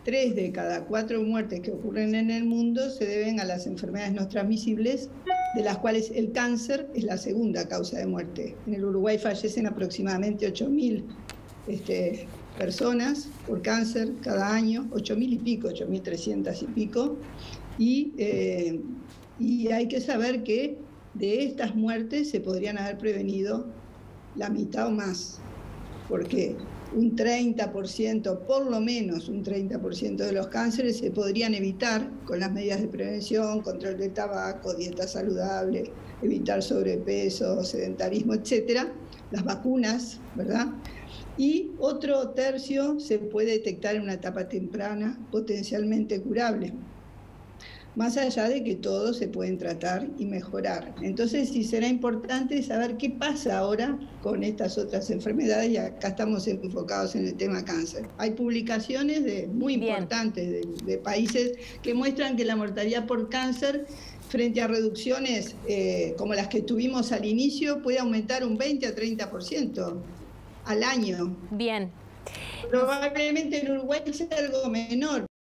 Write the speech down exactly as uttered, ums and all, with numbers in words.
tres de cada cuatro muertes que ocurren en el mundo se deben a las enfermedades no transmisibles, de las cuales el cáncer es la segunda causa de muerte. En el Uruguay fallecen aproximadamente ocho mil este, personas por cáncer cada año, ocho mil y pico, ocho mil trescientas y pico, y, eh, y hay que saber que de estas muertes se podrían haber prevenido la mitad o más, porque un treinta por ciento, por lo menos un treinta por ciento de los cánceres se podrían evitar con las medidas de prevención, control del tabaco, dieta saludable, evitar sobrepeso, sedentarismo, etcétera, las vacunas, ¿verdad? Y otro tercio se puede detectar en una etapa temprana, potencialmente curable, más allá de que todos se pueden tratar y mejorar. Entonces sí será importante saber qué pasa ahora con estas otras enfermedades, y acá estamos enfocados en el tema cáncer. Hay publicaciones de, muy Bien. importantes de, de países que muestran que la mortalidad por cáncer frente a reducciones eh, como las que tuvimos al inicio puede aumentar un veinte a treinta por ciento al año. Bien. Probablemente en Uruguay sea algo menor.